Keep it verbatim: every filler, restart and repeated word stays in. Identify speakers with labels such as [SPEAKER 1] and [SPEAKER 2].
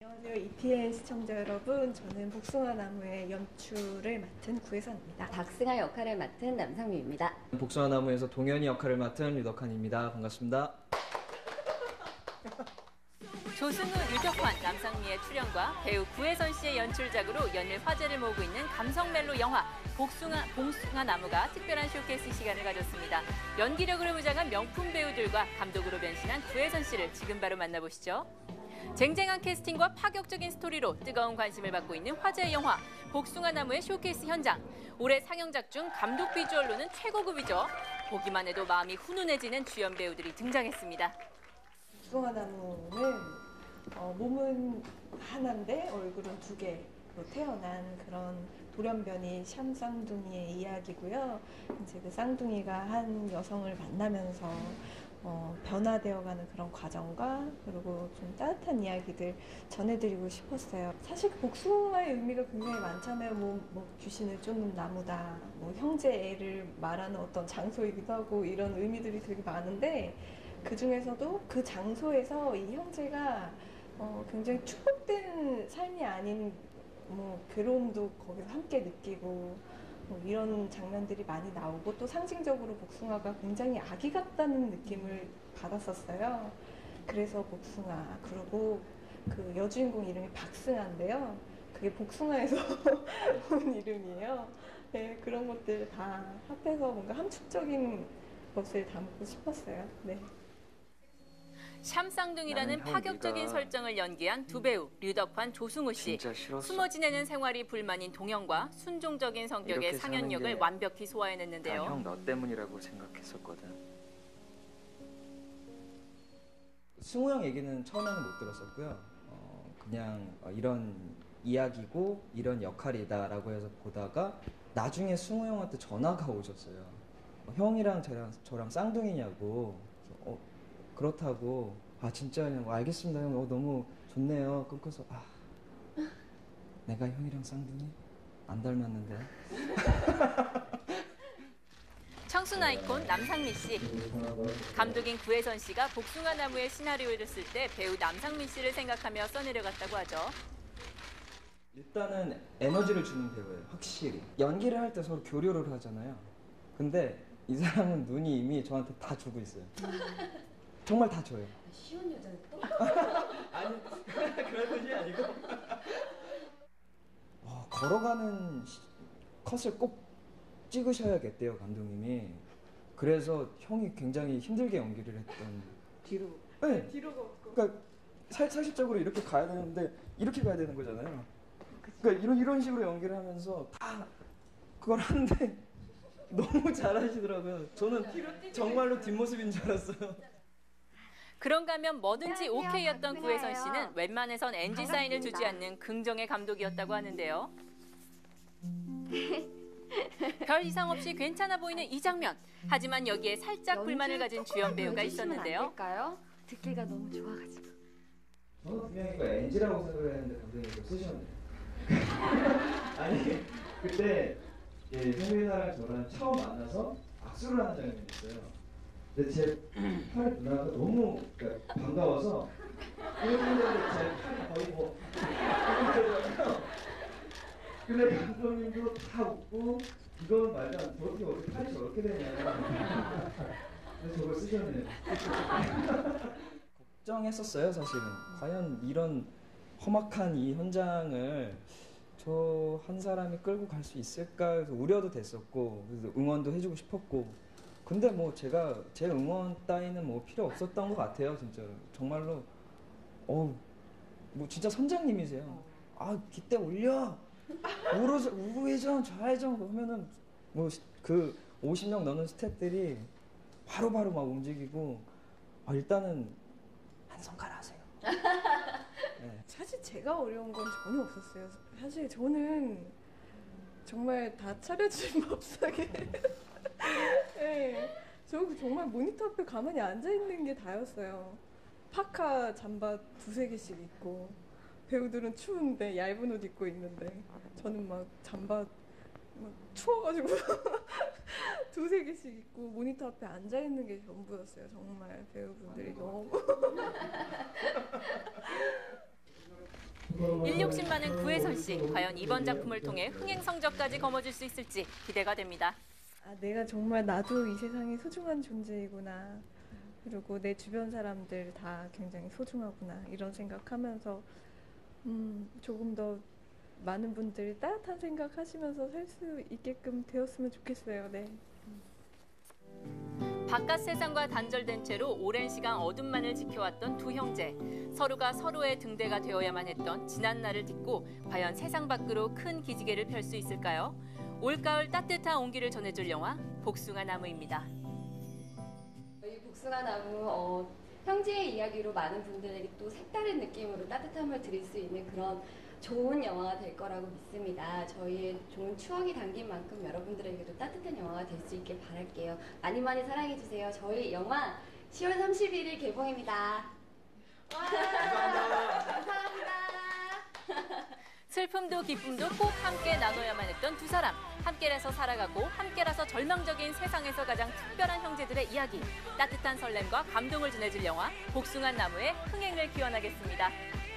[SPEAKER 1] 안녕하세요. 이티엔 시청자 여러분. 저는 복숭아나무의 연출을 맡은 구혜선입니다.
[SPEAKER 2] 박승아 역할을 맡은 남상미입니다.
[SPEAKER 3] 복숭아나무에서 동현이 역할을 맡은 류덕환입니다. 반갑습니다.
[SPEAKER 4] 조승우, 류덕환, 남상미의 출연과 배우 구혜선 씨의 연출작으로 연일 화제를 모으고 있는 감성 멜로 영화 복숭아, 복숭아나무가 특별한 쇼케이스 시간을 가졌습니다. 연기력으로 무장한 명품 배우들과 감독으로 변신한 구혜선 씨를 지금 바로 만나보시죠. 쟁쟁한 캐스팅과 파격적인 스토리로 뜨거운 관심을 받고 있는 화제의 영화 복숭아나무의 쇼케이스 현장. 올해 상영작 중 감독 비주얼로는 최고급이죠. 보기만 해도 마음이 훈훈해지는 주연 배우들이 등장했습니다.
[SPEAKER 1] 복숭아나무는 어, 몸은 하나인데 얼굴은 두 개로 태어난 그런 돌연변이 샴쌍둥이의 이야기고요. 이제 그 쌍둥이가 한 여성을 만나면서 어, 변화되어가는 그런 과정과 그리고 좀 따뜻한 이야기들 전해드리고 싶었어요. 사실 그 복숭아의 의미가 굉장히 많잖아요. 뭐, 뭐 귀신을 쫓는 나무다, 뭐 형제애를 말하는 어떤 장소이기도 하고 이런 의미들이 되게 많은데 그 중에서도 그 장소에서 이 형제가 어, 굉장히 축복된 삶이 아닌 뭐 괴로움도 거기서 함께 느끼고 뭐 이런 장면들이 많이 나오고 또 상징적으로 복숭아가 굉장히 아기 같다는 느낌을 받았었어요. 그래서 복숭아, 그리고 그 여주인공 이름이 박승아인데요. 그게 복숭아에서 온 이름이에요. 네, 그런 것들 다 합해서 뭔가 함축적인 것을 담고 싶었어요. 네.
[SPEAKER 4] 샴쌍둥이라는 파격적인 설정을 연기한 두 배우 류덕환, 조승우 씨. 숨어 지내는 생활이 불만인 동현과 순종적인 성격의 상현역을 완벽히 소화해냈는데요.
[SPEAKER 5] 형 너 때문이라고 생각했었거든.
[SPEAKER 3] 승우 형 얘기는 처음에는 못 들었었고요. 어, 그냥 어, 이런 이야기고 이런 역할이다라고 해서 보다가 나중에 승우 형한테 전화가 오셨어요. 어, 형이랑 저랑, 저랑 쌍둥이냐고. 어, 그렇다고. 아 진짜요? 알겠습니다 형. 어, 너무 좋네요. 끊고서 아 내가 형이랑 쌍둥이? 안 닮았는데.
[SPEAKER 4] 청순 아이콘 남상미 씨. 감독인 구혜선 씨가 복숭아나무의 시나리오를 쓸 때 배우 남상미 씨를 생각하며 써내려갔다고 하죠.
[SPEAKER 3] 일단은 에너지를 주는 배우예요. 확실히. 연기를 할 때 서로 교류를 하잖아요. 근데 이 사람은 눈이 이미 저한테 다 주고 있어요. 정말 다 줘요.
[SPEAKER 2] 쉬운 여자는 또?
[SPEAKER 3] 아니 그런 뜻이 아니고 어, 걸어가는 시, 컷을 꼭 찍으셔야겠대요 감독님이. 그래서 형이 굉장히 힘들게 연기를 했던.
[SPEAKER 1] 뒤로.
[SPEAKER 3] 네.
[SPEAKER 1] 뒤로가 없고.
[SPEAKER 3] 그러니까 사, 사실적으로 이렇게 가야 되는데 이렇게 가야 되는 거잖아요. 그러니까 이런 이런 식으로 연기를 하면서 다 그걸 하는데 너무 잘하시더라고요. 저는 정말로 뒷모습인 줄 알았어요.
[SPEAKER 4] 그런가 하면 뭐든지
[SPEAKER 2] 안녕하세요.
[SPEAKER 4] 오케이였던
[SPEAKER 2] 박민아예요.
[SPEAKER 4] 구혜선 씨는 웬만해선 엔지 사인을 주지 않는 긍정의 감독이었다고 하는데요. 별 이상 없이 괜찮아 보이는 이 장면. 하지만 여기에 살짝 불만을 가진 주연 배우가 있었는데요.
[SPEAKER 2] 듣기가 너무 좋아가지고.
[SPEAKER 3] 저는 분명히 이거 엔지라고 생각을 했는데 감독님이 이거 쓰셨네요. 아니 그때 현빈이랑 저랑 처음 만나서 악수를 하는 장면이 있어요. 근데 제 팔 누나가 너무 그러니까 반가워서 이렇게 했는데 제 팔이 거의 뭐 이러더라고요. 근데 감독님도 다 웃고 이건 말도 안 돼. 저렇게 어떻게 팔이 저렇게 되냐. 그래서 저걸 쓰셨네요. 걱정했었어요 사실은. 과연 이런 험악한 이 현장을 저 한 사람이 끌고 갈 수 있을까 해서 우려도 됐었고 그래서 응원도 해주고 싶었고. 근데 뭐 제가 제 응원 따위는 뭐 필요 없었던 것 같아요 진짜로. 정말로 어우 뭐 진짜 선장님이세요. 아 깃대 올려 우로 우회전 좌회전 하면은 뭐 그 오십 명 넘는 스태프들이 바로바로 막 움직이고. 아, 일단은 한 손가락 하세요. 네.
[SPEAKER 1] 사실 제가 어려운 건 전혀 없었어요. 사실 저는 정말 다 차려준 밥상에 네, 저 정말 모니터 앞에 가만히 앉아있는 게 다였어요. 파카 잠바 두세 개씩 입고 배우들은 추운데 얇은 옷 입고 있는데 저는 막 잠바 막 추워가지고 두세 개씩 입고 모니터 앞에 앉아있는 게 전부였어요. 정말 배우분들이 너무
[SPEAKER 4] 일욕심 많은 구혜선 씨, 과연 이번 작품을 통해 흥행 성적까지 거머쥘 수 있을지 기대가 됩니다.
[SPEAKER 1] 아, 내가 정말 나도 이 세상에 소중한 존재이구나. 그리고 내 주변 사람들 다 굉장히 소중하구나. 이런 생각하면서 음, 조금 더 많은 분들이 따뜻한 생각하시면서 살 수 있게끔 되었으면 좋겠어요. 네.
[SPEAKER 4] 바깥 세상과 단절된 채로 오랜 시간 어둠만을 지켜왔던 두 형제. 서로가 서로의 등대가 되어야만 했던 지난 날을 딛고 과연 세상 밖으로 큰 기지개를 펼 수 있을까요? 올가을 따뜻한 온기를 전해줄 영화 복숭아 나무입니다.
[SPEAKER 2] 이 복숭아 나무 어, 형제의 이야기로 많은 분들에게 또 색다른 느낌으로 따뜻함을 드릴 수 있는 그런 좋은 영화가 될 거라고 믿습니다. 저희의 좋은 추억이 담긴 만큼 여러분들에게도 따뜻한 영화가 될 수 있길 바랄게요. 많이 많이 사랑해주세요. 저희 영화 시월 삼십일일 개봉입니다. 와, 감사합니다. 감사합니다.
[SPEAKER 4] 슬픔도 기쁨도 꼭 함께 나눠야만 했던 두 사람. 함께라서 살아가고 함께라서 절망적인 세상에서 가장 특별한 형제들의 이야기. 따뜻한 설렘과 감동을 전해줄 영화 복숭아 나무의 흥행을 기원하겠습니다.